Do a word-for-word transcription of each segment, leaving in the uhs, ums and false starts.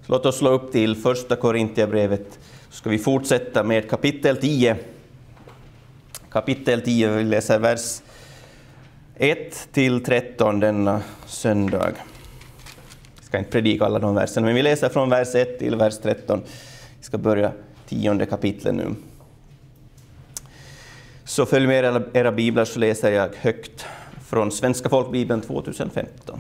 Låt oss slå upp till första Korintierbrevet. Så ska vi fortsätta med kapitel tio. Kapitel tio, vi läser vers ett till tretton denna söndag. Jag ska inte predika alla de verserna, men vi läser från vers ett till vers tretton. Vi ska börja tionde kapitlet nu. Så följ med era, era biblar, så läser jag högt från Svenska folkbibeln tjugohundrafemton.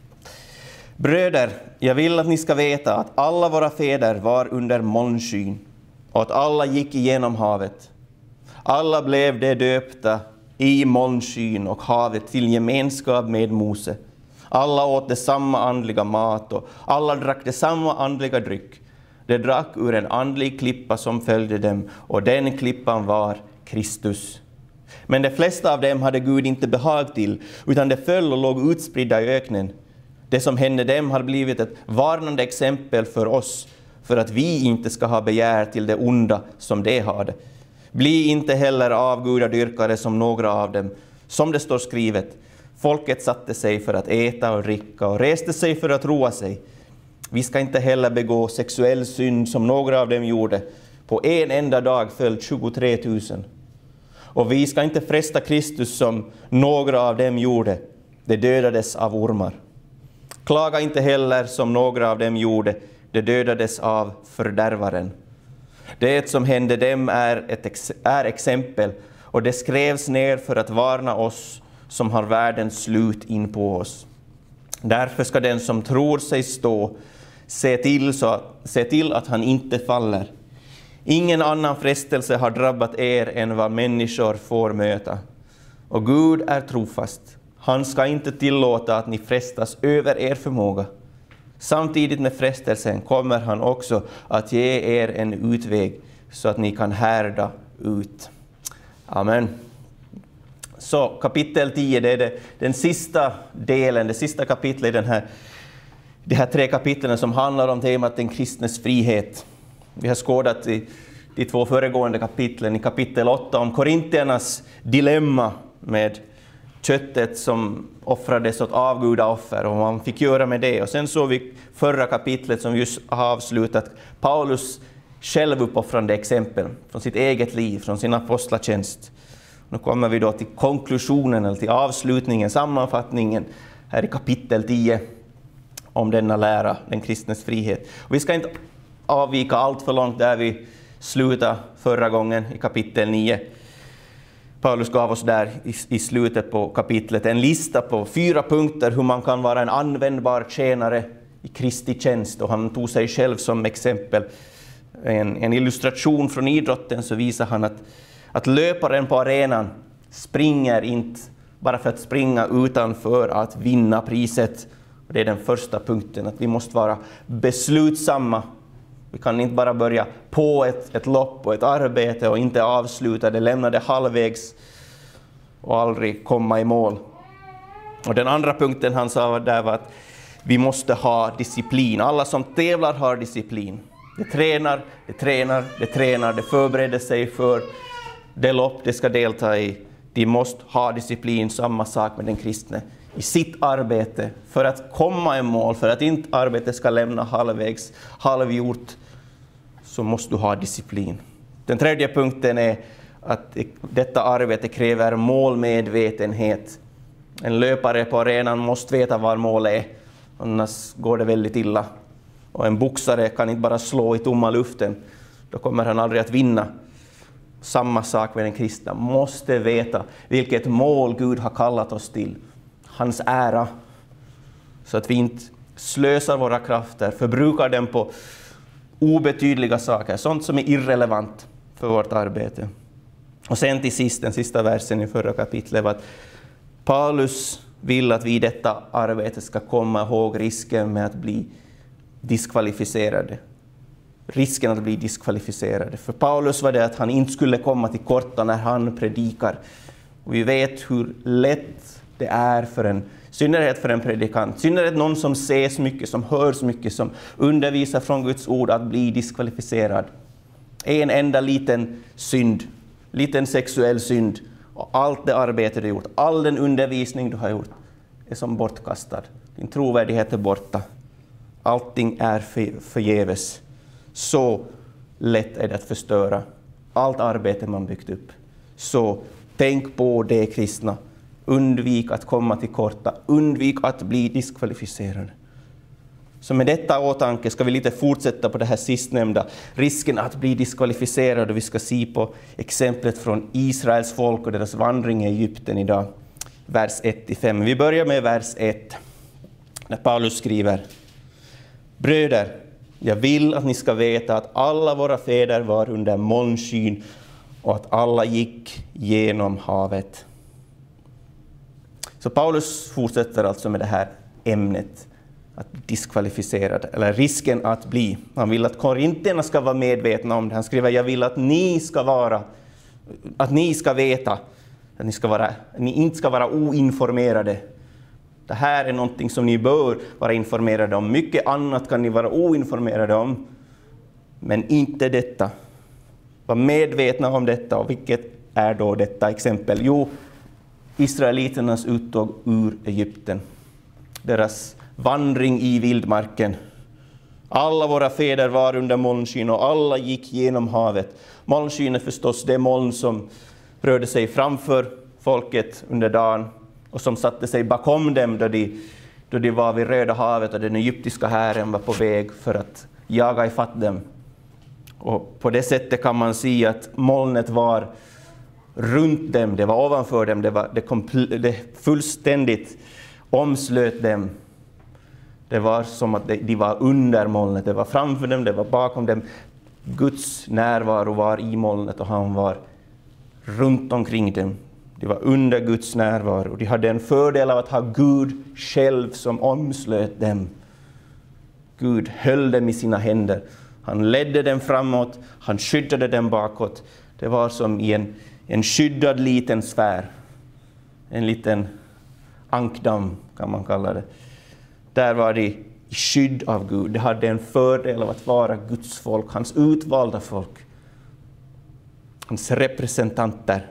Bröder, jag vill att ni ska veta att alla våra fäder var under molnskyn och att alla gick igenom havet. Alla blev de döpta i molnskyn och havet till gemenskap med Mose. Alla åt det samma andliga mat och alla drack det samma andliga dryck. De drack ur en andlig klippa som följde dem, och den klippan var Kristus. Men de flesta av dem hade Gud inte behag till, utan de föll och låg utspridda i öknen. Det som hände dem har blivit ett varnande exempel för oss, för att vi inte ska ha begär till det onda som de hade. Bli inte heller avgudadyrkare som några av dem. Som det står skrivet, folket satte sig för att äta och dricka och reste sig för att roa sig. Vi ska inte heller begå sexuell synd som några av dem gjorde. På en enda dag föll tjugotre tusen. Och vi ska inte fresta Kristus som några av dem gjorde. De dödades av ormar. Klaga inte heller som några av dem gjorde. De dödades av fördärvaren. Det som hände dem är ett ex- är exempel, och det skrevs ner för att varna oss som har världens slut in på oss. Därför ska den som tror sig stå se till, så, se till att han inte faller. Ingen annan frestelse har drabbat er än vad människor får möta. Och Gud är trofast. Han ska inte tillåta att ni frestas över er förmåga. Samtidigt med frestelsen kommer han också att ge er en utväg så att ni kan härda ut. Amen. Så kapitel tio, det är det, den sista delen, det sista kapitlet i den här, de här tre kapitlen som handlar om temat den kristnes frihet. Vi har skådat i de två föregående kapitlen, i kapitel åtta om korintiernas dilemma med köttet som offrades åt avgudaoffer och vad man fick göra med det. Och sen såg vi förra kapitlet som just har avslutat Paulus självuppoffrande exempel från sitt eget liv, från sin apostlatjänst. Nu kommer vi då till konklusionen, eller till avslutningen, sammanfattningen här i kapitel tio om denna lära, den kristnes frihet. Och vi ska inte avvika allt för långt där vi slutade förra gången i kapitel nio. Paulus gav oss där i, i slutet på kapitlet en lista på fyra punkter hur man kan vara en användbar tjänare i Kristi tjänst, och han tog sig själv som exempel. En, en illustration från idrotten, så visar han att, att löparen på arenan springer inte bara för att springa utan för att vinna priset. Och det är den första punkten, att vi måste vara beslutsamma. Vi kan inte bara börja på ett, ett lopp och ett arbete och inte avsluta det, lämna det halvvägs och aldrig komma i mål. Och den andra punkten han sa där var att vi måste ha disciplin. Alla som tävlar har disciplin. De tränar, de tränar, de tränar, de förbereder sig för det lopp de ska delta i. De måste ha disciplin, samma sak med den kristne. I sitt arbete, för att komma i mål, för att inte arbetet ska lämna halvvägs, halvgjort, så måste du ha disciplin. Den tredje punkten är att detta arbete kräver målmedvetenhet. En löpare på arenan måste veta var målet är, annars går det väldigt illa. Och en boxare kan inte bara slå i tomma luften, då kommer han aldrig att vinna. Samma sak med den kristna, måste veta vilket mål Gud har kallat oss till. Hans ära, så att vi inte slösar våra krafter, förbrukar dem på obetydliga saker, sånt som är irrelevant för vårt arbete. Och sen till sist, den sista versen i förra kapitlet, var att Paulus vill att vi i detta arbete ska komma ihåg risken med att bli diskvalificerade. Risken att bli diskvalificerade. För Paulus var det att han inte skulle komma till korta när han predikar. Och vi vet hur lätt det är för en, synnerhet för en predikant, synnerhet någon som ses mycket, som hörs mycket, som undervisar från Guds ord, att bli diskvalificerad. En enda liten synd, liten sexuell synd, och allt det arbete du har gjort, all den undervisning du har gjort är som bortkastad. Din trovärdighet är borta. allting är för, förgäves. Så lätt är det att förstöra allt arbete man byggt upp. Så tänk på det, kristna. Undvik att komma till korta. Undvik att bli diskvalificerad. Så med detta åtanke ska vi lite fortsätta på det här sistnämnda. Risken att bli diskvalificerad, och vi ska se på exemplet från Israels folk och deras vandring i Egypten idag. Vers ett till fem. Vi börjar med vers ett. När Paulus skriver: Bröder, jag vill att ni ska veta att alla våra fäder var under molnskyn och att alla gick genom havet. Så Paulus fortsätter alltså med det här ämnet, att bli diskvalificerad, eller risken att bli. Han vill att korintierna ska vara medvetna om det. Han skriver: jag vill att ni ska vara, att ni ska veta, att ni, ska vara, att ni inte ska vara oinformerade. Det här är någonting som ni bör vara informerade om. Mycket annat kan ni vara oinformerade om, men inte detta. Var medvetna om detta. Och vilket är då detta exempel? Jo, israeliternas uttåg ur Egypten. Deras vandring i vildmarken. Alla våra fäder var under molnskyn och alla gick genom havet. Molnskyn är förstås det moln som rörde sig framför folket under dagen och som satte sig bakom dem då de, då de var vid Röda havet och den egyptiska hären var på väg för att jaga ifatt dem. Och på det sättet kan man se att molnet var runt dem, det var ovanför dem, det, var, det, kompl- det fullständigt omslöt dem. Det var som att de var under molnet, det var framför dem, det var bakom dem. Guds närvaro var i molnet och han var runt omkring dem. De var under Guds närvaro. De hade en fördel av att ha Gud själv som omslöt dem. Gud höll dem i sina händer. Han ledde dem framåt, han skyddade dem bakåt. Det var som i en, en skyddad liten sfär. En liten ankdamm kan man kalla det. Där var de i skydd av Gud. De hade en fördel av att vara Guds folk, hans utvalda folk. Hans representanter.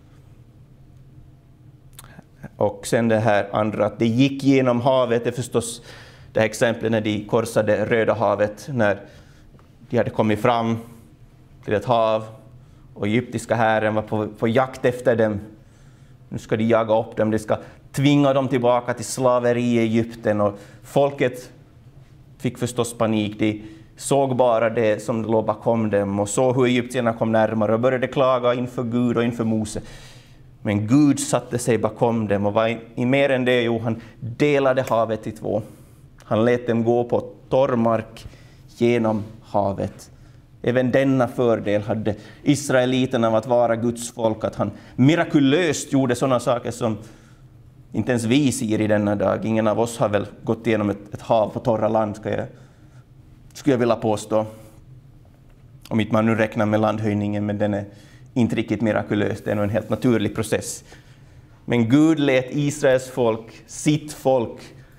Och sen det här andra, att det gick genom havet, det är förstås det här exemplet när de korsade Röda havet, när de hade kommit fram till ett hav och egyptiska hären var på, på jakt efter dem. Nu ska de jaga upp dem, de ska tvinga dem tillbaka till slaveri i Egypten, och folket fick förstås panik. De såg bara det som låg bakom dem och såg hur egyptierna kom närmare och började klaga inför Gud och inför Mose. Men Gud satte sig bakom dem och var i, i mer än det, jo, han delade havet i två. Han lät dem gå på torr mark genom havet. Även denna fördel hade israeliterna av att vara Guds folk, att han mirakulöst gjorde sådana saker som inte ens vi ser i denna dag. Ingen av oss har väl gått igenom ett, ett hav på torra land, ska jag, skulle jag vilja påstå. Om inte man nu räknar med landhöjningen, men den är inte riktigt mirakulös. Det är nog en helt naturlig process. Men Gud lät Israels folk, sitt folk,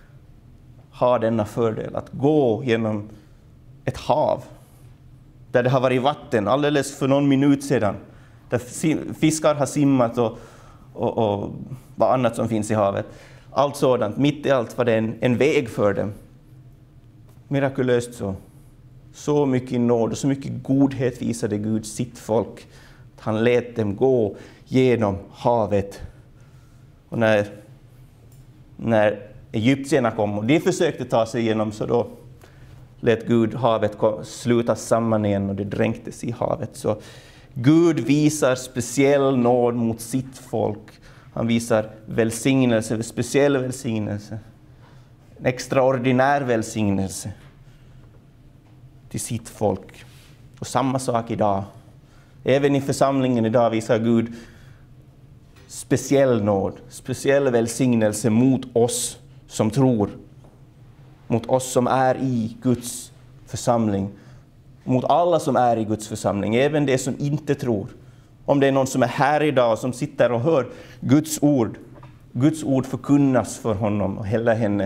ha denna fördel att gå genom ett hav där det har varit vatten alldeles för någon minut sedan. Där fiskar har simmat och, och, och vad annat som finns i havet. Allt sådant, mitt i allt var det en, en väg för dem. Mirakulöst så. Så mycket nåd och så mycket godhet visade Gud sitt folk. Att han lät dem gå genom havet. Och när, när egyptierna kom och de försökte ta sig igenom, så då lät Gud havet sluta samman igen och det dränktes i havet. Så Gud visar speciell nåd mot sitt folk. Han visar välsignelse, speciell välsignelse. En extraordinär välsignelse till sitt folk. Och samma sak idag. Även i församlingen idag visar Gud speciell nåd, speciell välsignelse mot oss som tror. Mot oss som är i Guds församling. Mot alla som är i Guds församling, även de som inte tror. Om det är någon som är här idag som sitter och hör Guds ord. Guds ord förkunnas för honom och hela henne.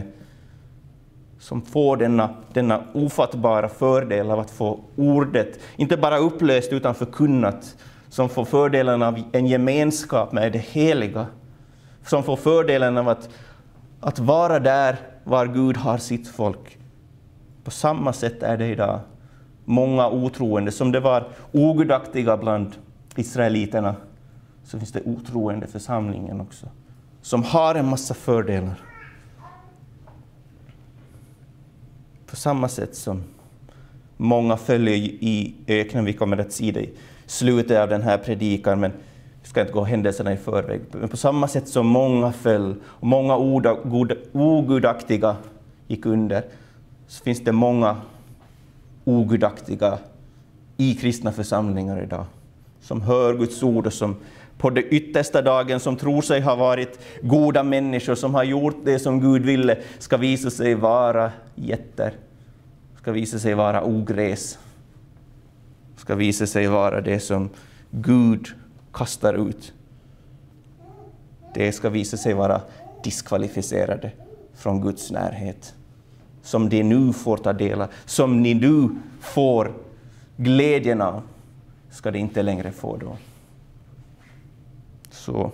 Som får denna, denna ofattbara fördel av att få ordet, inte bara upplöst utan förkunnat. Som får fördelen av en gemenskap med det heliga. Som får fördelen av att, att vara där var Gud har sitt folk. På samma sätt är det idag många otroende. Som det var ogudaktiga bland israeliterna, så finns det otroende församlingen också, som har en massa fördelar. På samma sätt som många följer i öknen, vi kommer att se det i slutet av den här predikan, men vi ska inte gå händelserna i förväg. Men på samma sätt som många föll och många ogudaktiga gick under, så finns det många ogudaktiga i kristna församlingar idag, som hör Guds ord och som på det yttersta dagen, som tror sig ha varit goda människor, som har gjort det som Gud ville, ska visa sig vara jätter, ska visa sig vara ogräs, ska visa sig vara det som Gud kastar ut. Det ska visa sig vara diskvalificerade från Guds närhet, som de nu får ta del av, som ni nu får glädjen av, ska de inte längre få då. Så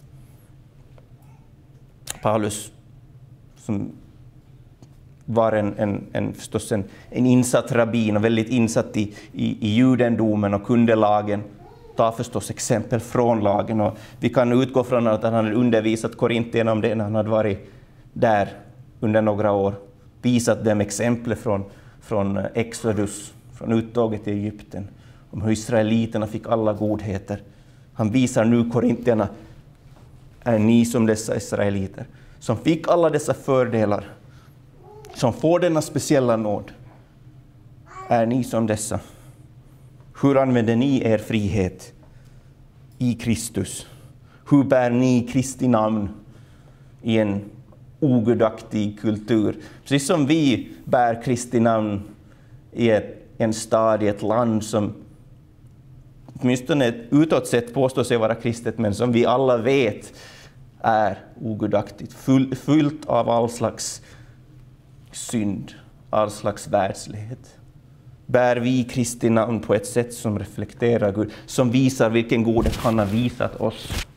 Paulus, som var en, en, en, förstås en, en insatt rabbin och väldigt insatt i, i, i judendomen och kunde lagen, tar förstås exempel från lagen. Och vi kan utgå från att han hade undervisat korintierna om det när han hade varit där under några år. Visat dem exempel från, från Exodus, från uttåget i Egypten, om hur israeliterna fick alla godheter. Han visar nu korintierna, är ni som dessa israeliter, som fick alla dessa fördelar, som får denna speciella nåd. Är ni som dessa? Hur använder ni er frihet i Kristus? Hur bär ni Kristi namn i en ogudaktig kultur? Precis som vi bär Kristi namn i ett, en stad, i ett land som åtminstone utåt sett påstår sig vara kristet, men som vi alla vet är ogudaktigt, full, fullt av all slags synd, all slags världslighet. Bär vi Kristi namn på ett sätt som reflekterar Gud, som visar vilken godhet han har visat oss.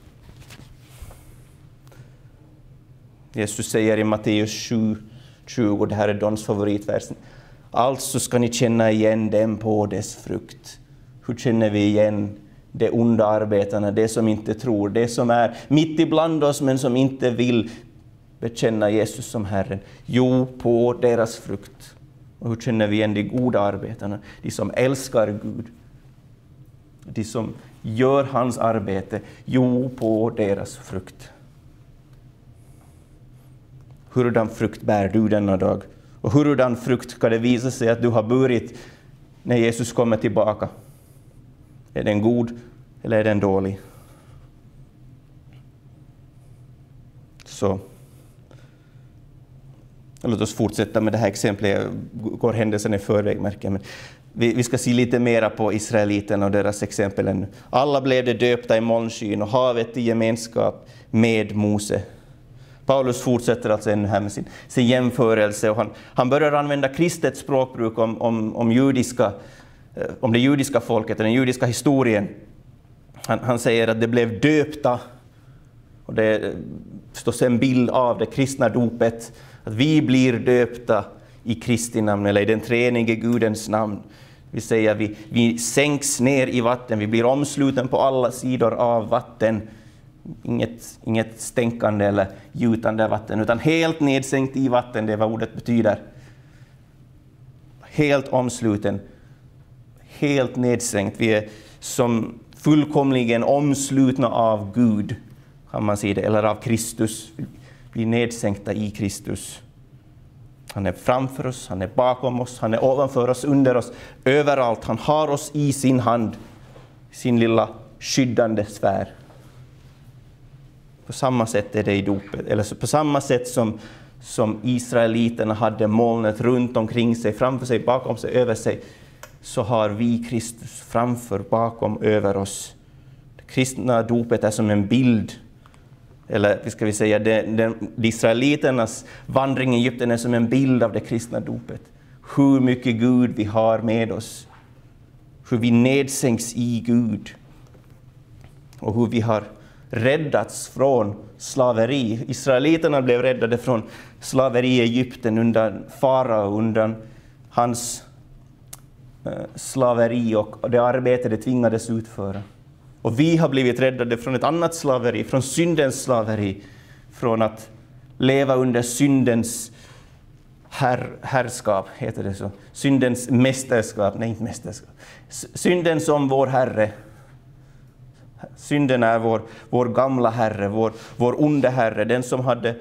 Jesus säger i Matteus sju tjugo, det här är Dons favoritversen: alltså ska ni känna igen dem på dess frukt. Hur känner vi igen de onda arbetarna, det som inte tror, det som är mitt ibland oss men som inte vill bekänna Jesus som Herren? Jo, på deras frukt. Och hur känner vi igen de goda arbetarna, de som älskar Gud, de som gör hans arbete? Jo, på deras frukt. Hurdan frukt bär du denna dag? Och hurdan frukt ska det visa sig att du har burit när Jesus kommer tillbaka? Är den god eller är den dålig? Så låt oss fortsätta med det här exemplet. Jag går händelsen i förväg, märker jag. Men vi, vi ska se lite mera på israeliterna och deras exempel ännu. Alla blev de döpta i molnskyn och havet i gemenskap med Mose. Paulus fortsätter alltså ännu här med sin, sin jämförelse. Och han, han börjar använda kristet språkbruk om, om, om, judiska, om det judiska folket, den judiska historien. Han, han säger att det blev döpta. Och det står en bild av det kristna dopet. Att vi blir döpta i Kristi namn, eller i den treenige Gudens namn. Vi säger vi, vi sänks ner i vatten, vi blir omsluten på alla sidor av vatten. Inget, inget stänkande eller gjutande vatten, utan helt nedsänkt i vatten, det är vad ordet betyder. Helt omsluten, helt nedsänkt. Vi är som fullkomligen omslutna av Gud, kan man säga det, eller av Kristus. Vi är nedsänkta i Kristus. Han är framför oss, han är bakom oss, han är ovanför oss, under oss, överallt. Han har oss i sin hand, sin lilla skyddande sfär. På samma sätt är det i dopet, eller på samma sätt som, som israeliterna hade molnet runt omkring sig, framför sig, bakom sig, över sig, så har vi Kristus framför, bakom, över oss. Det kristna dopet är som en bild, eller ska vi säga, den, den, de israeliternas vandring i Egypten är som en bild av det kristna dopet. Hur mycket Gud vi har med oss, hur vi nedsänks i Gud och hur vi har räddats från slaveri. Israeliterna blev räddade från slaveri i Egypten undan farao, undan hans eh, slaveri och det arbete det tvingades utföra. Och vi har blivit räddade från ett annat slaveri, från syndens slaveri, från att leva under syndens Herr, härskap, heter det så. Syndens mästerskap, nej inte mästerskap. Synden som vår Herre. Synden är vår, vår gamla Herre, vår, vår onde Herre, den som hade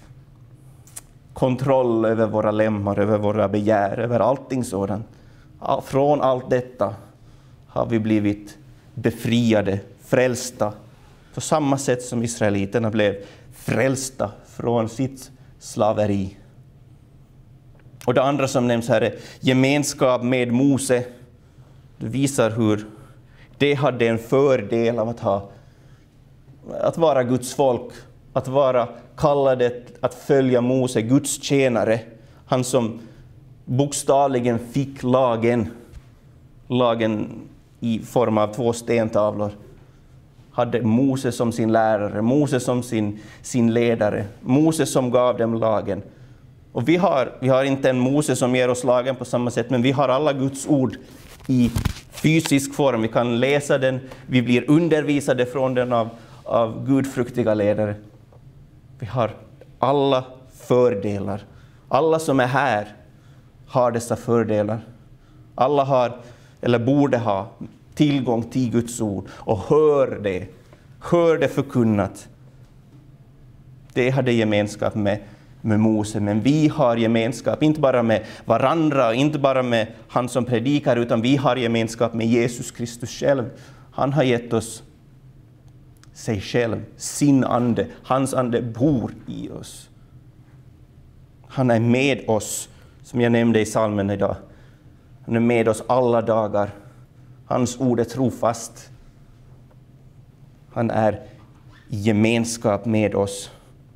kontroll över våra lemmar, över våra begär, över allting sådant. Från allt detta har vi blivit befriade, frälsta, på samma sätt som israeliterna blev frälsta från sitt slaveri. Och det andra som nämns här är gemenskap med Mose. Det visar hur det hade en fördel av att, ha, att vara Guds folk, att vara kallade att följa Mose, Guds tjänare. Han som bokstavligen fick lagen, lagen i form av två stentavlor. Hade Mose som sin lärare, Mose som sin, sin ledare, Mose som gav dem lagen. Och vi har, vi har inte en Mose som ger oss lagen på samma sätt, men vi har alla Guds ord i fysisk form. Vi kan läsa den, vi blir undervisade från den av, av gudfruktiga ledare. Vi har alla fördelar. Alla som är här har dessa fördelar. Alla har, eller borde ha, tillgång till Guds ord och hör det. Hör det förkunnat. Det hade gemenskap med med Mose, men vi har gemenskap inte bara med varandra, inte bara med han som predikar, utan vi har gemenskap med Jesus Kristus själv. Han har gett oss sig själv, sin ande, hans ande bor i oss. Han är med oss, som jag nämnde i psalmen idag. Han är med oss alla dagar. Hans ord är trofast. Han är i gemenskap med oss.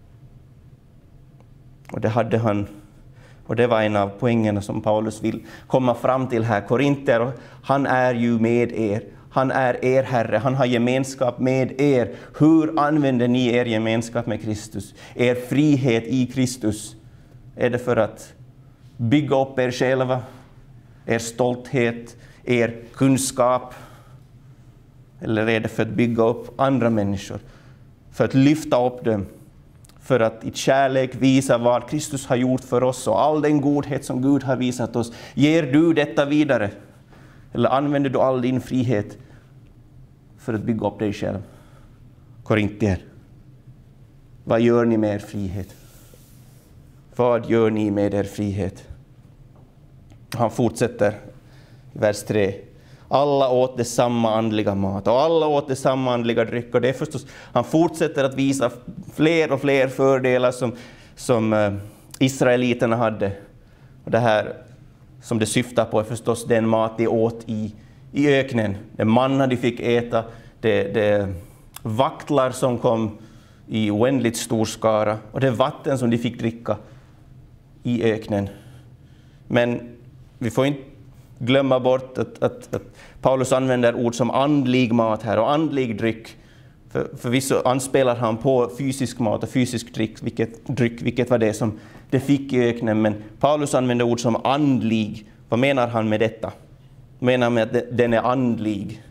Och det hade han, och det var en av poängerna som Paulus vill komma fram till här. Korinter, han är ju med er. Han är er Herre. Han har gemenskap med er. Hur använder ni er gemenskap med Kristus? Er frihet i Kristus. Är det för att bygga upp er själva? Er stolthet? Er kunskap? Eller är det för att bygga upp andra människor? För att lyfta upp dem? För att i kärlek visa vad Kristus har gjort för oss och all den godhet som Gud har visat oss. Ger du detta vidare? Eller använder du all din frihet för att bygga upp dig själv? Korintier, vad gör ni med er frihet? Vad gör ni med er frihet? Han fortsätter i vers tre. Alla åt det samma andliga mat och alla åt det samma andliga dryck. Och det är förstås, han fortsätter att visa fler och fler fördelar som, som uh, israeliterna hade. Och det här som det syftar på är förstås den mat de åt i, i öknen. Det manna de fick äta, det, det vaktlar som kom i oändligt stor skara och det vatten som de fick dricka i öknen. Men vi får inte glömma bort att, att, att Paulus använder ord som andlig mat här och andlig dryck. För, förvisso anspelar han på fysisk mat och fysisk dryck, vilket, dryck, vilket var det som det fick i öknen. Men Paulus använder ord som andlig. Vad menar han med detta? Menar han med att den är andlig?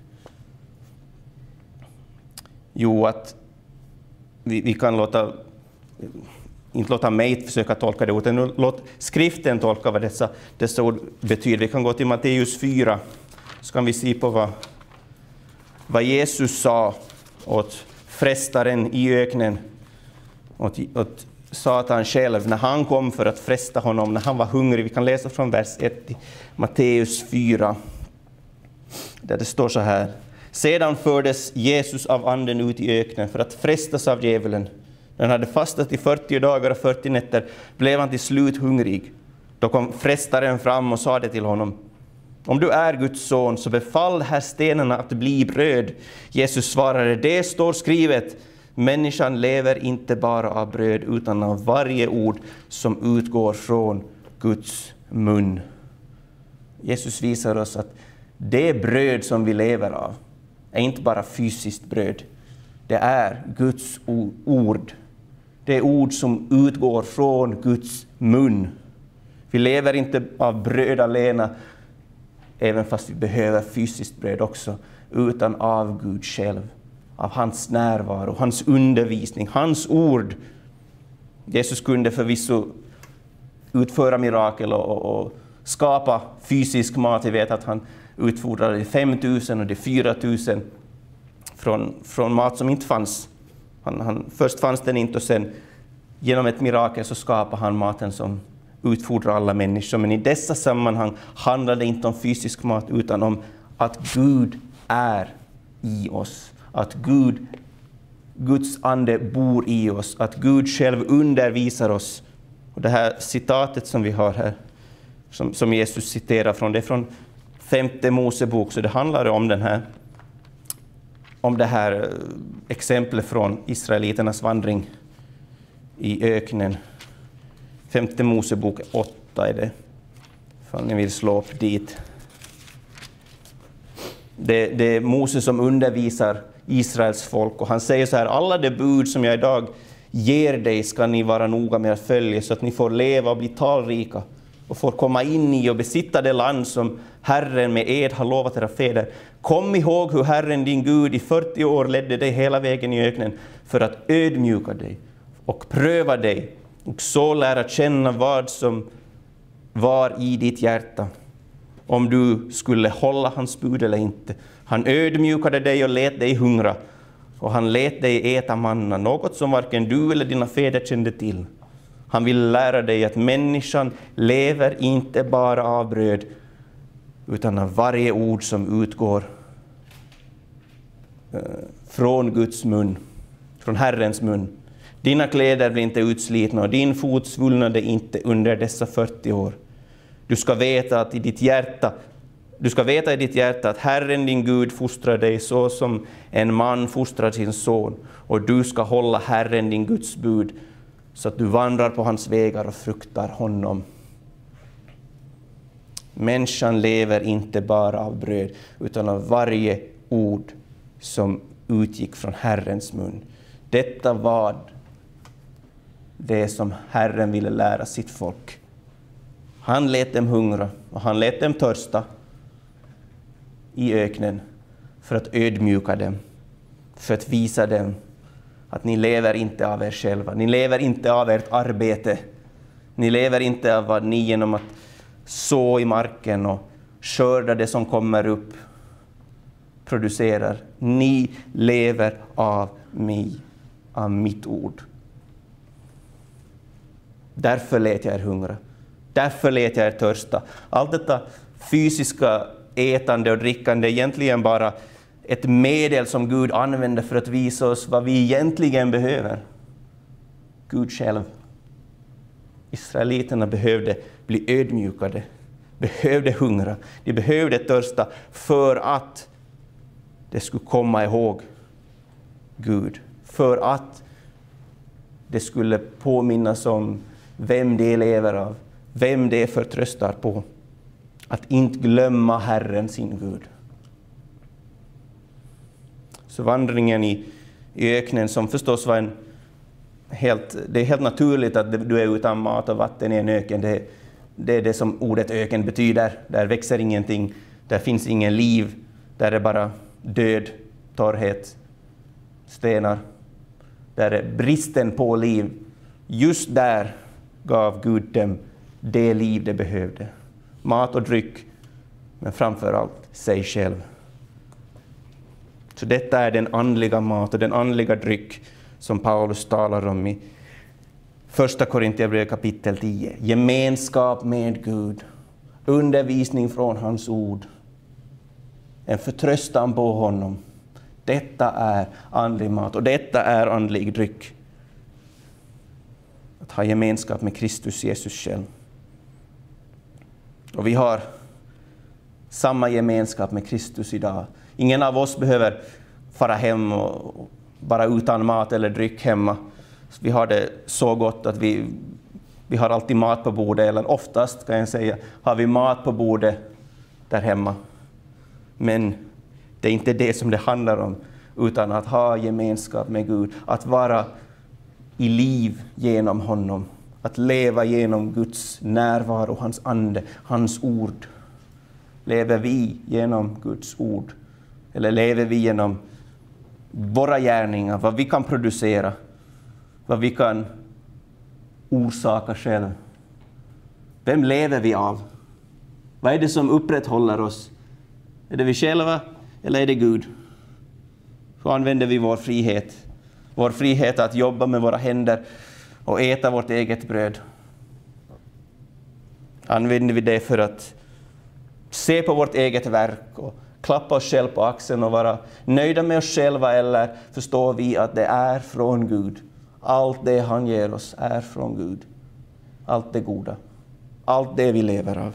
Jo, att vi, vi kan låta... Inte låta mig försöka tolka det, utan låt skriften tolka vad dessa, dessa ord betyder. Vi kan gå till Matteus fyra, så kan vi se på vad, vad Jesus sa åt frestaren i öknen, åt, åt Satan själv, när han kom för att fresta honom, när han var hungrig. Vi kan läsa från vers ett i Matteus fyra, där det står så här. Sedan fördes Jesus av anden ut i öknen för att frestas av djävulen. När han hade fastat i fyrtio dagar och fyrtio nätter blev han till slut hungrig. Då kom frestaren fram och sade till honom: om du är Guds son, så befall här stenarna att bli bröd. Jesus svarade: det står skrivet, människan lever inte bara av bröd utan av varje ord som utgår från Guds mun. Jesus visar oss att det bröd som vi lever av är inte bara fysiskt bröd. Det är Guds ord. Det är ord som utgår från Guds mun. Vi lever inte av bröd alena, även fast vi behöver fysiskt bröd också, utan av Gud själv, av hans närvaro, hans undervisning, hans ord. Jesus kunde förvisso utföra mirakel och, och, och skapa fysisk mat. Vi vet att han utfordrade fem tusen och de fyra tusen från, från mat som inte fanns. Han, han, först fanns den inte och sen genom ett mirakel så skapade han maten som utfordrar alla människor. Men i dessa sammanhang handlar det inte om fysisk mat utan om att Gud är i oss. Att Gud, Guds ande bor i oss. Att Gud själv undervisar oss. Och det här citatet som vi har här, som, som Jesus citerar från, det är från femte Mosebok. Så det handlar om den här om det här exemplet från israeliternas vandring i öknen. Femte Mosebok åtta är det, för ni vill slå upp dit. Det, det är Moses som undervisar Israels folk och han säger så här: alla de bud som jag idag ger dig ska ni vara noga med att följa så att ni får leva och bli talrika och får komma in i och besitta det land som Herren med ed har lovat era fäder. Kom ihåg hur Herren din Gud i fyrtio år ledde dig hela vägen i öknen för att ödmjuka dig och pröva dig och så lära känna vad som var i ditt hjärta, om du skulle hålla hans bud eller inte. Han ödmjukade dig och lät dig hungra, och han lät dig äta manna, något som varken du eller dina fäder kände till. Han vill lära dig att människan lever inte bara av bröd, utan av varje ord som utgår från Guds mun, från Herrens mun. Dina kläder blir inte utslitna och din fot svullnade inte under dessa fyrtio år. Du ska veta att i ditt hjärta, du ska veta i ditt hjärta att Herren din Gud fostrar dig så som en man fostrar sin son, och du ska hålla Herren din Guds bud så att du vandrar på hans vägar och fruktar honom. Människan lever inte bara av bröd utan av varje ord som utgick från Herrens mun. Detta var det som Herren ville lära sitt folk. Han lät dem hungra och han lät dem törsta i öknen för att ödmjuka dem, för att visa dem att ni lever inte av er själva. Ni lever inte av ert arbete. Ni lever inte av vad ni genom att så i marken och skörda det som kommer upp producerar. Ni lever av mig, av mitt ord. Därför lät jag er hungra. Därför lät jag er törsta. Allt detta fysiska ätande och drickande är egentligen bara ett medel som Gud använder för att visa oss vad vi egentligen behöver. Gud själv. Israeliterna behövde bli ödmjukade, behövde hungra, de behövde törsta för att det skulle komma ihåg Gud, för att det skulle påminnas om vem de lever av, vem de förtröstar på, att inte glömma Herren sin Gud. Så vandringen i, i öknen, som förstås var en helt, det är helt naturligt att du är utan mat och vatten i en öken. Det, det är det som ordet öken betyder. Där växer ingenting, där finns ingen liv, där är bara död, torrhet, stenar. Där är bristen på liv. Just där gav Gud dem det liv de behövde. Mat och dryck, men framför allt sig själv. Så detta är den andliga mat och den andliga dryck som Paulus talar om i första Korintierbrevet kapitel tio. Gemenskap med Gud, undervisning från hans ord, en förtröstan på honom. Detta är andlig mat och detta är andlig dryck. Att ha gemenskap med Kristus Jesus själv. Och vi har samma gemenskap med Kristus idag. Ingen av oss behöver fara hem och bara utan mat eller dryck hemma. Vi har det så gott att vi, vi har alltid mat på bordet, eller oftast kan jag säga har vi mat på bordet där hemma. Men det är inte det som det handlar om, utan att ha gemenskap med Gud, att vara i liv genom honom, att leva genom Guds närvaro, hans ande, hans ord. Lever vi genom Guds ord? Eller lever vi genom våra gärningar, vad vi kan producera, vad vi kan orsaka själv? Vem lever vi av? Vad är det som upprätthåller oss? Är det vi själva eller är det Gud? Hur använder vi vår frihet? Vår frihet att jobba med våra händer och äta vårt eget bröd. Använder vi det för att se på vårt eget verk och klappa oss själva på axeln och vara nöjda med oss själva, eller förstår vi att det är från Gud? Allt det han ger oss är från Gud. Allt det goda. Allt det vi lever av.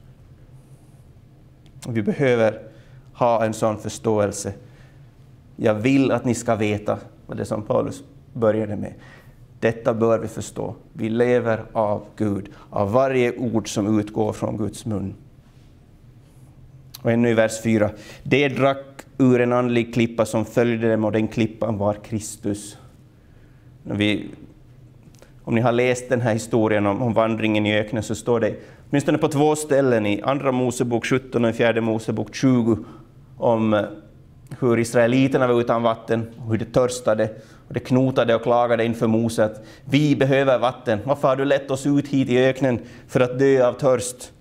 Vi behöver ha en sån förståelse. Jag vill att ni ska veta vad det som Paulus började med. Detta bör vi förstå. Vi lever av Gud, av varje ord som utgår från Guds mun. Och ännu i vers fyra. Det drack ur en andlig klippa som följde dem, och den klippan var Kristus. Vi, om ni har läst den här historien om, om vandringen i öknen, så står det åtminstone på två ställen i andra Mosebok sjutton och i fjärde Mosebok tjugo om hur israeliterna var utan vatten och hur det törstade och det knotade och klagade inför Mose att vi behöver vatten. Varför har du lett oss ut hit i öknen för att dö av törst?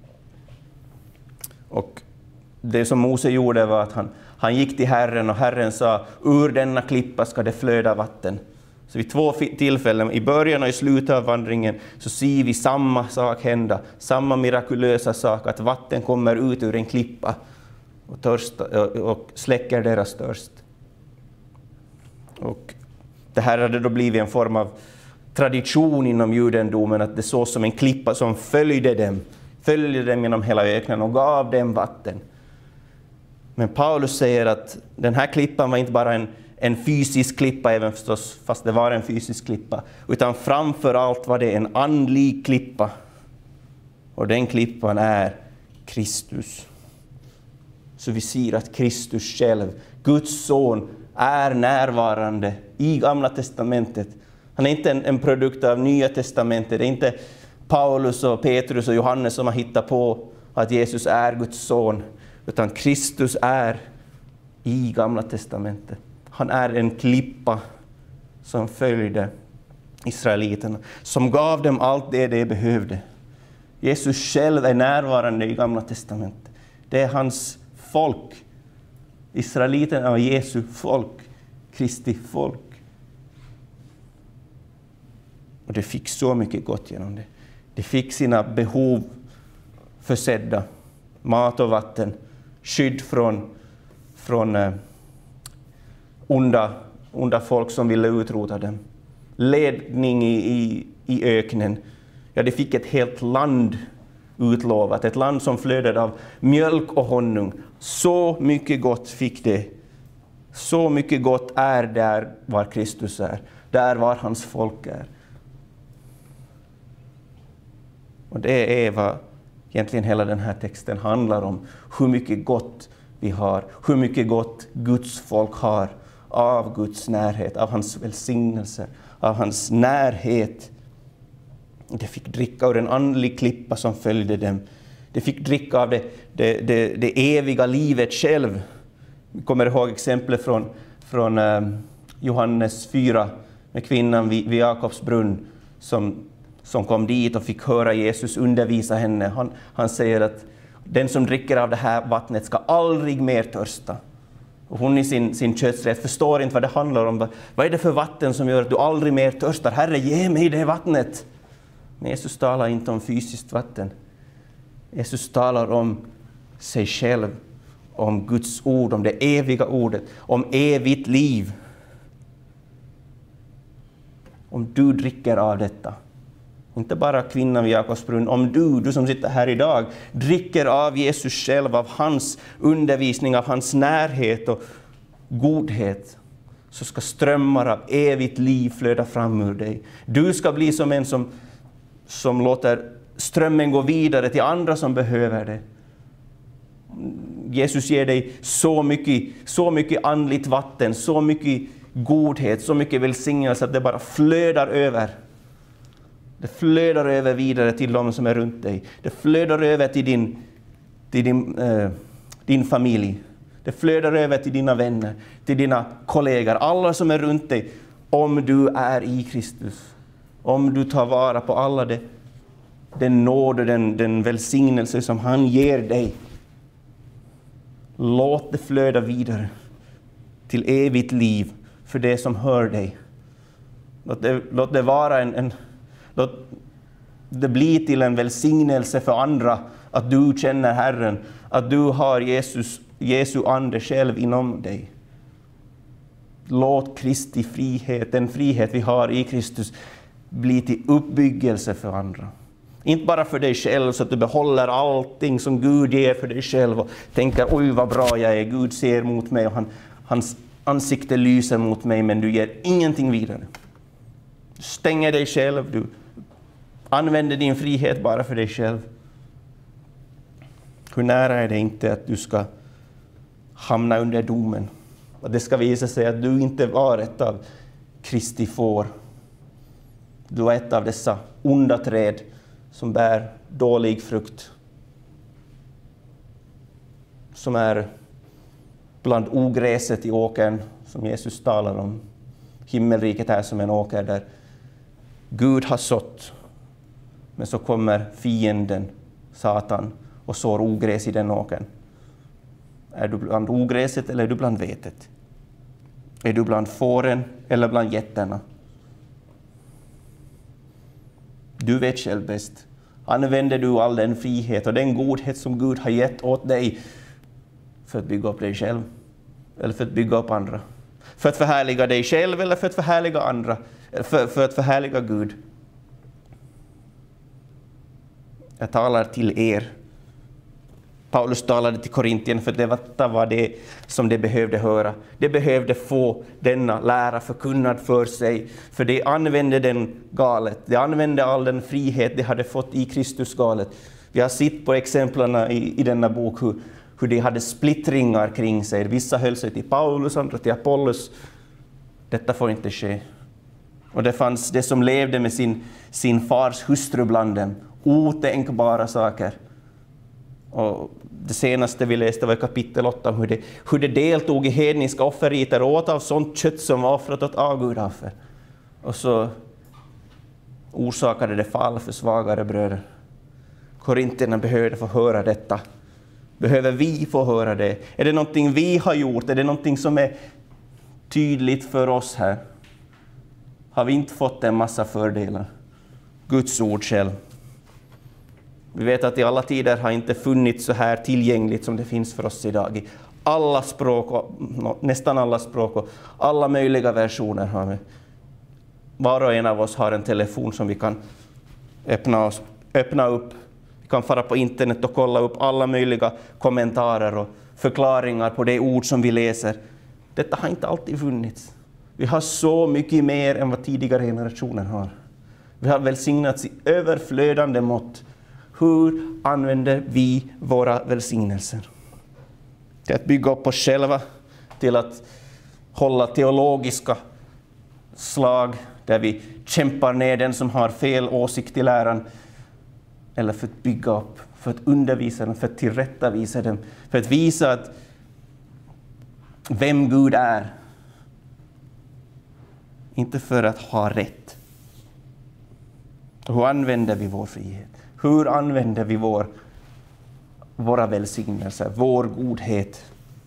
Och det som Mose gjorde var att han, han gick till Herren, och Herren sa, ur denna klippa ska det flöda vatten. Så vid två tillfällen, i början och i slutet av vandringen, så ser vi samma sak hända. Samma mirakulösa sak, att vatten kommer ut ur en klippa och, törsta, och släcker deras törst. Och det här hade då blivit en form av tradition inom judendomen, att det såg som en klippa som följde dem, följde dem genom hela öknen och gav dem vatten. Men Paulus säger att den här klippan var inte bara en, en fysisk klippa, även förstås, fast det var en fysisk klippa, utan framför allt var det en andlig klippa. Och den klippan är Kristus. Så vi ser att Kristus själv, Guds son, är närvarande i Gamla testamentet. Han är inte en, en produkt av Nya testamentet. Det är inte Paulus och Petrus och Johannes som har hittat på att Jesus är Guds son, utan Kristus är i Gamla testamentet. Han är en klippa som följde israeliterna, som gav dem allt det de behövde. Jesus själv är närvarande i Gamla testamentet. Det är hans folk. Israeliterna var Jesu folk, Kristi folk. Och det fick så mycket gott genom det. De fick sina behov försedda. Mat och vatten. Skydd från, från eh, onda, onda folk som ville utrota dem. Ledning i, i, i öknen. Ja, de fick ett helt land utlovat. Ett land som flödade av mjölk och honung. Så mycket gott fick det. Så mycket gott är där var Kristus är. Där var hans folk är. Och det är vad egentligen hela den här texten handlar om. Hur mycket gott vi har. Hur mycket gott Guds folk har av Guds närhet. Av hans välsignelse. Av hans närhet. De fick dricka ur en andlig klippa som följde dem. De fick dricka av det, det, det, det eviga livet själv. Vi kommer ihåg exemplet från, från eh, Johannes fyra med kvinnan vid, vid Jakobs brunn som, som kom dit och fick höra Jesus undervisa henne. Han, han säger att den som dricker av det här vattnet ska aldrig mer törsta. Och hon i sin, sin kötsrätt förstår inte vad det handlar om. Vad är det för vatten som gör att du aldrig mer törstar? Herre, ge mig det vattnet. Men Jesus talar inte om fysiskt vatten. Jesus talar om sig själv, om Guds ord, om det eviga ordet, om evigt liv. Om du dricker av detta, inte bara kvinnan vid Jakobs brunn, om du, du som sitter här idag, dricker av Jesus själv, av hans undervisning, av hans närhet och godhet, så ska strömmar av evigt liv flöda fram ur dig. Du ska bli som en som, som låter strömmen gå vidare till andra som behöver det. Jesus ger dig så mycket, så mycket andligt vatten, så mycket godhet, så mycket välsignelse att det bara flödar över. Det flödar över vidare till de som är runt dig. Det flödar över till din, till din, eh, din familj. Det flödar över till dina vänner, till dina kollegor, alla som är runt dig. Om du är i Kristus. Om du tar vara på alla det, den nåd och den, den välsignelse som han ger dig. Låt det flöda vidare till evigt liv för det som hör dig. Låt det, låt det vara en, en låt det bli till en välsignelse för andra att du känner Herren, att du har Jesus, Jesu ande själv inom dig. Låt Kristi frihet, den frihet vi har i Kristus, bli till uppbyggelse för andra. Inte bara för dig själv så att du behåller allting som Gud ger för dig själv och tänker oj vad bra jag är, Gud ser mot mig och han, hans ansikte lyser mot mig, men du ger ingenting vidare. Du stänger dig själv, du använder din frihet bara för dig själv. Hur nära är det inte att du ska hamna under domen? Och det ska visa sig att du inte var ett av Kristi får. Du är ett av dessa onda träd som bär dålig frukt. Som är bland ogräset i åkern som Jesus talar om. Himmelriket är som en åker där Gud har sått. Men så kommer fienden, Satan, och sår ogräs i den åkern. Är du bland ogräset eller är du bland vetet? Är du bland fåren eller bland getterna? Du vet själv bäst. Använder du all den frihet och den godhet som Gud har gett åt dig för att bygga upp dig själv? Eller för att bygga upp andra? För att förhärliga dig själv eller för att förhärliga andra? För, för att förhärliga Gud? Jag talar till er. Paulus talade till Korintien för det var det som de behövde höra. De behövde få denna lära förkunnad för sig. För de använde den galet. De använde all den frihet de hade fått i Kristus galet. Vi har sett på exemplen i, i denna bok hur, hur de hade splittringar kring sig. Vissa höll sig till Paulus, andra till Apollos. Detta får inte ske. Och det fanns det som levde med sin, sin fars hustru bland dem. Otänkbara saker. Och det senaste vi läste var i kapitel åtta om hur det, hur det deltog i hedniska offerriter och åt av sånt kött som var offrat åt avgudoffer. Och så orsakade det fall för svagare bröder. Korintierna behövde få höra detta. Behöver vi få höra det? Är det någonting vi har gjort? Är det någonting som är tydligt för oss här? Har vi inte fått en massa fördelar? Guds ord själv. Vi vet att i alla tider har inte funnits så här tillgängligt som det finns för oss idag. I alla språk, och, nästan alla språk och alla möjliga versioner har vi. Var och en av oss har en telefon som vi kan öppna, oss, öppna upp. Vi kan fara på internet och kolla upp alla möjliga kommentarer och förklaringar på det ord som vi läser. Detta har inte alltid funnits. Vi har så mycket mer än vad tidigare generationer har. Vi har välsignats i överflödande mått. Hur använder vi våra välsignelser? Till att bygga upp oss själva, till att hålla teologiska slag där vi kämpar ner den som har fel åsikt i läran, eller för att bygga upp, för att undervisa dem, för att tillrättavisa dem, för att visa att vem Gud är. Inte för att ha rätt. Hur använder vi vår frihet? Hur använder vi vår, våra välsignelser, vår godhet?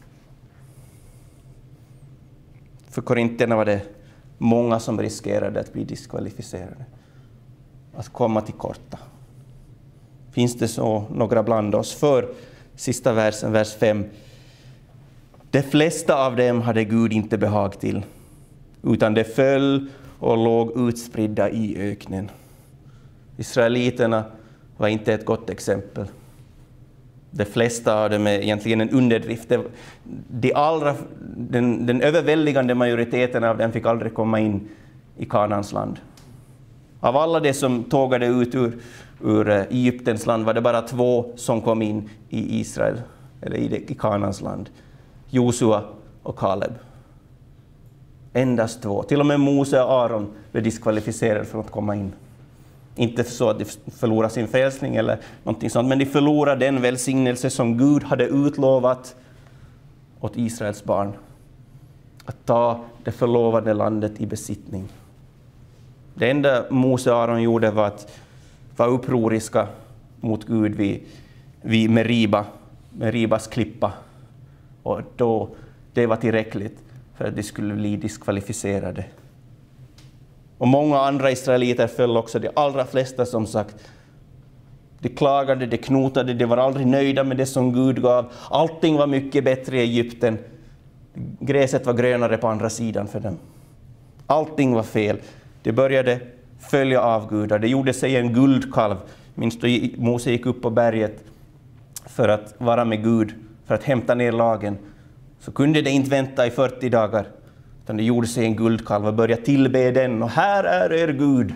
För korintierna var det många som riskerade att bli diskvalificerade. Att komma till korta. Finns det så några bland oss? För sista versen, vers fem. De flesta av dem hade Gud inte behag till, utan de föll och låg utspridda i öknen. Israeliterna var inte ett gott exempel. De flesta av dem är egentligen en underdrift. De allra, den, den överväldigande majoriteten av dem fick aldrig komma in i Kanaans land. Av alla de som tågade ut ur, ur Egyptens land var det bara två som kom in i Israel, eller i, i Kanaans land. Josua och Kaleb. Endast två. Till och med Mose och Aron blev diskvalificerade för att komma in. Inte så att de förlorar sin frälsning eller någonting sånt, men de förlorar den välsignelse som Gud hade utlovat åt Israels barn. Att ta det förlovade landet i besittning. Det enda Mose och Aron gjorde var att vara upproriska mot Gud vid, vid Meriba, Meribas klippa. Och då, det var tillräckligt för att de skulle bli diskvalificerade. Och många andra israeliter föll också, de allra flesta som sagt. De klagade, de knotade, de var aldrig nöjda med det som Gud gav. Allting var mycket bättre i Egypten. Gräset var grönare på andra sidan för dem. Allting var fel. De började följa avgudar. Det gjorde sig en guldkalv. Minns du, Mose gick upp på berget för att vara med Gud, för att hämta ner lagen. Så kunde det inte vänta i fyrtio dagar. Utan det gjorde sig en guldkalv och började tillbe den. Och här är er Gud.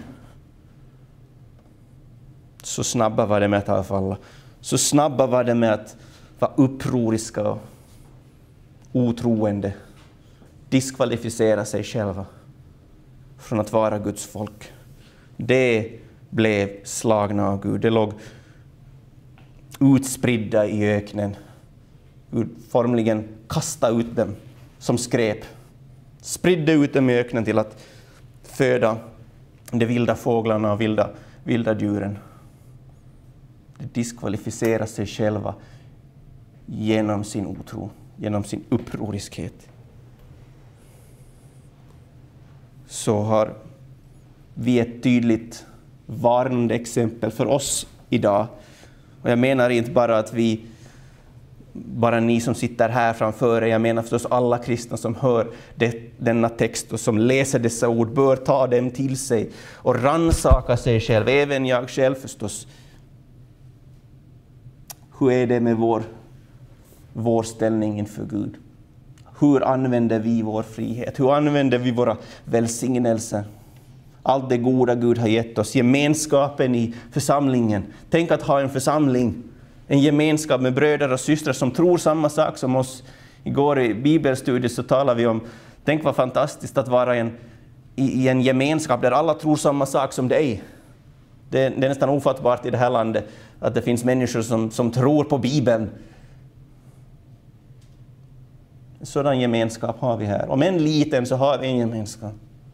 Så snabba var det med att avfalla. Så snabba var det med att vara upproriska och otroende. Diskvalificera sig själva från att vara Guds folk. Det blev slagna av Gud. Det låg utspridda i öknen. Gud formligen kastade ut dem som skräp. Spridde ut dem i öknen till att föda de vilda fåglarna och vilda, vilda djuren. De diskvalificerar sig själva genom sin otro, genom sin upproriskhet. Så har vi ett tydligt varnande exempel för oss idag. Och jag menar inte bara att vi, bara ni som sitter här framför er, jag menar förstås alla kristna som hör det, denna text och som läser dessa ord bör ta dem till sig och rannsaka sig själv, även jag själv förstås. Hur är det med vår, vår ställning inför Gud? Hur använder vi vår frihet? Hur använder vi våra välsignelser? Allt det goda Gud har gett oss. Gemenskapen i församlingen. Tänk att ha en församling. En gemenskap med bröder och systrar som tror samma sak som oss. Igår i bibelstudiet så talade vi om, tänk vad fantastiskt att vara en, i, i en gemenskap där alla tror samma sak som dig. Det, det är nästan ofattbart i det här landet att det finns människor som, som tror på Bibeln. En sådan gemenskap har vi här. Om en liten så har vi en gemenskap.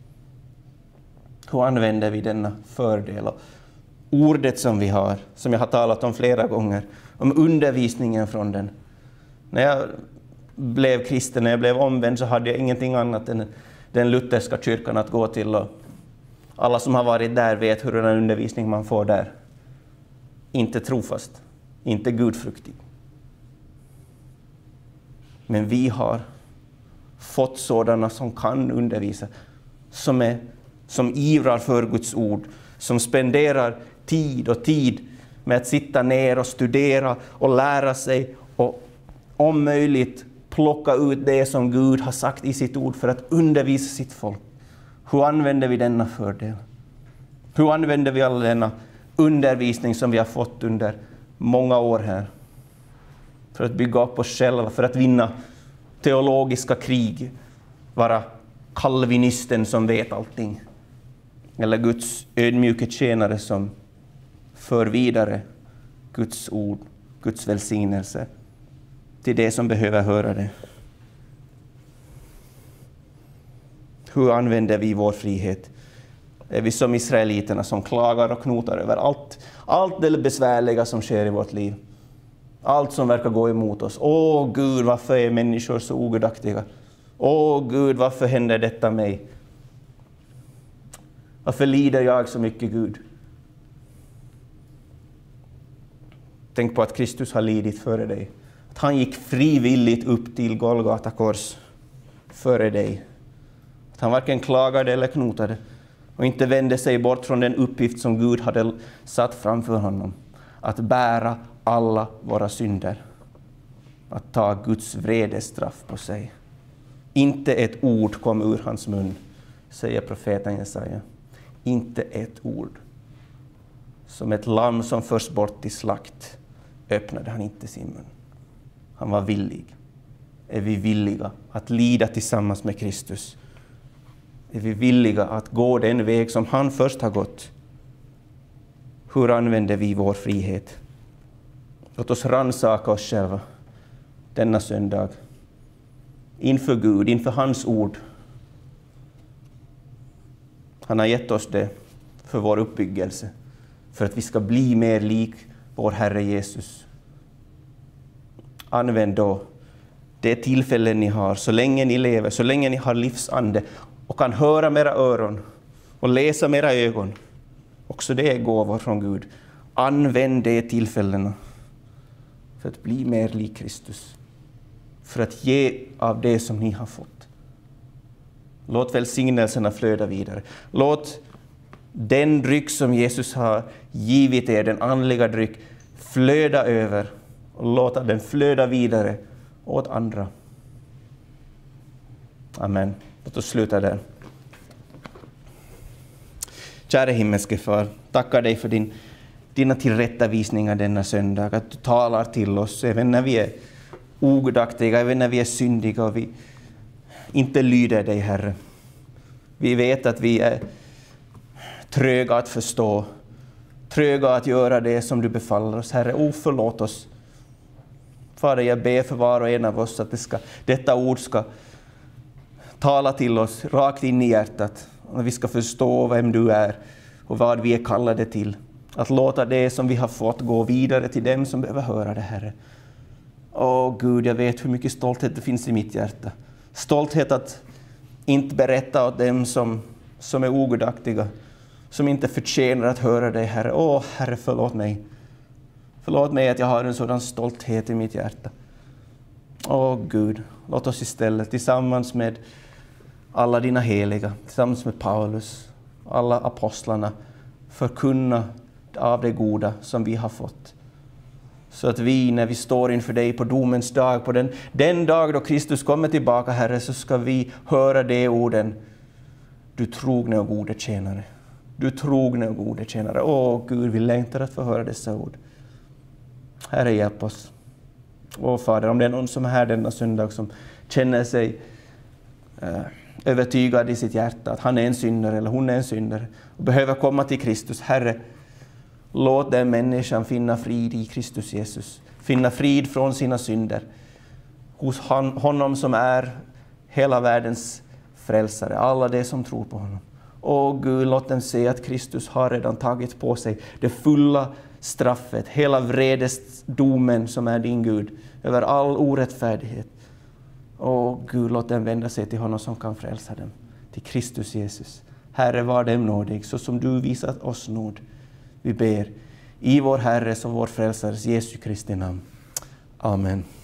Hur använder vi denna fördel? Och ordet som vi har, som jag har talat om flera gånger, om undervisningen från den. När jag blev kristen, när jag blev omvänd, så hade jag ingenting annat än den lutherska kyrkan att gå till. Och alla som har varit där vet hur den undervisning man får där. Inte trofast, inte gudfruktig. Men vi har fått sådana som kan undervisa, som, är, som ivrar för Guds ord, som spenderar tid och tid med att sitta ner och studera och lära sig och om möjligt plocka ut det som Gud har sagt i sitt ord för att undervisa sitt folk. Hur använder vi denna fördel? Hur använder vi all denna undervisning som vi har fått under många år här? För att bygga upp oss själva, för att vinna teologiska krig. Vara kalvinisten som vet allting. Eller Guds ödmjuka tjänare som för vidare Guds ord, Guds välsignelse till det som behöver höra det. Hur använder vi vår frihet? Är vi som israeliterna som klagar och knotar över allt, allt det besvärliga som sker i vårt liv? Allt som verkar gå emot oss. Åh Gud, varför är människor så ogudaktiga? Åh Gud, varför händer detta mig? Varför lider jag så mycket, Gud? Tänk på att Kristus har lidit före dig. Att han gick frivilligt upp till Golgata kors före dig. Att han varken klagade eller knotade. Och inte vände sig bort från den uppgift som Gud hade satt framför honom. Att bära alla våra synder. Att ta Guds vredestraff på sig. Inte ett ord kom ur hans mun, säger profeten Jesaja. Inte ett ord. Som ett lamm som förs bort till slakt öppnade han inte sin mun. Han var villig. Är vi villiga att lida tillsammans med Kristus? Är vi villiga att gå den väg som han först har gått? Hur använder vi vår frihet? Låt oss rannsaka oss själva denna söndag. Inför Gud, inför hans ord. Han har gett oss det för vår uppbyggelse. För att vi ska bli mer lik vår Herre Jesus. Använd då det tillfällen ni har, så länge ni lever, så länge ni har livsande och kan höra med era öron och läsa med era ögon. Också det är gåvor från Gud. Använd det tillfällena för att bli mer lik Kristus. För att ge av det som ni har fått. Låt välsignelserna flöda vidare. Låt den dryck som Jesus har givit er, den andliga dryck, flöda över. Och låta den flöda vidare åt andra. Amen. Låt oss sluta där. Kära himmelske far, tackar dig för din, dina tillrättavisningar denna söndag. Att du talar till oss även när vi är ogudaktiga, även när vi är syndiga och vi inte lyder dig, Herre. Vi vet att vi är tröga att förstå, tröga att göra det som du befaller oss, Herre. O, förlåt oss. Fader, jag ber för var och en av oss att det ska, detta ord ska tala till oss rakt in i hjärtat. Och vi ska förstå vem du är och vad vi är kallade till. Att låta det som vi har fått gå vidare till dem som behöver höra det, Herre. Åh Gud, jag vet hur mycket stolthet det finns i mitt hjärta. Stolthet att inte berätta åt dem som, som är ogudaktiga, som inte förtjänar att höra dig, Herre. Åh Herre, förlåt mig. Förlåt mig att jag har en sådan stolthet i mitt hjärta. Åh Gud, låt oss istället tillsammans med alla dina heliga, tillsammans med Paulus, alla apostlarna, förkunna av det goda som vi har fått. Så att vi, när vi står inför dig på domens dag, på den, den dag då Kristus kommer tillbaka, Herre, så ska vi höra de orden. Du trogne och gode tjänare. Du trogne och gode tjänare. Åh Gud, vi längtar att få höra dessa ord. Herre, hjälp oss. Åh Fader, om det är någon som är här denna söndag som känner sig eh, övertygad i sitt hjärta att han är en syndare eller hon är en syndare och behöver komma till Kristus, Herre, låt den människan finna frid i Kristus Jesus. Finna frid från sina synder hos honom som är hela världens frälsare. Alla de som tror på honom. Åh Gud, låt dem se att Kristus har redan tagit på sig det fulla straffet. Hela vredesdomen som är din Gud. Över all orättfärdighet. Åh Gud, låt dem vända sig till honom som kan frälsa dem. Till Kristus Jesus. Herre, var dem nådig så som du visat oss nåd. Vi ber i vår Herres och vår frälsares Jesu Kristi namn. Amen.